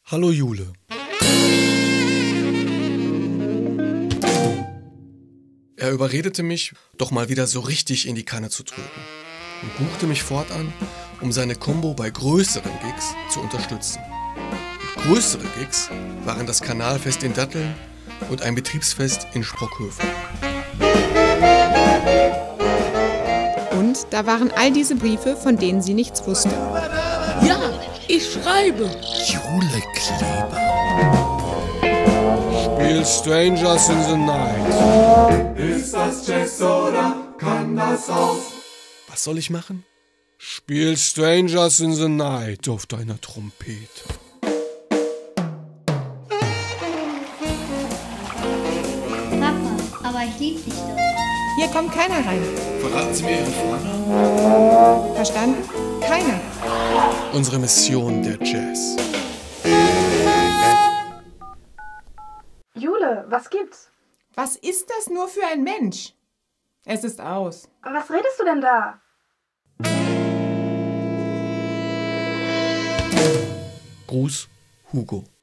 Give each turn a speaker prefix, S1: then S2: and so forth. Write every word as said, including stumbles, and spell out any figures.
S1: Hallo Jule. Er überredete mich, doch mal wieder so richtig in die Kanne zu treten und buchte mich fortan, um seine Combo bei größeren Gigs zu unterstützen. Und größere Gigs waren das Kanalfest in Datteln und ein Betriebsfest in Sprockhövel.
S2: Und da waren all diese Briefe, von denen sie nichts wusste.
S3: Ja, ich schreibe.
S1: Jule Kleber. Spiel Strangers in the Night.
S4: Ist das Jazz oder kann das auch?
S1: Was soll ich machen? Spiel Strangers in the Night auf deiner Trompete.
S5: Papa, aber ich lieb dich doch.
S2: Hier kommt keiner rein.
S1: Verraten Sie mir Ihren Vornamen?
S2: Verstanden? Keiner.
S1: Unsere Mission, der Jazz.
S6: Jule, was gibt's?
S2: Was ist das nur für ein Mensch? Es ist aus.
S6: Was redest du denn da?
S1: Gruß, Hugo.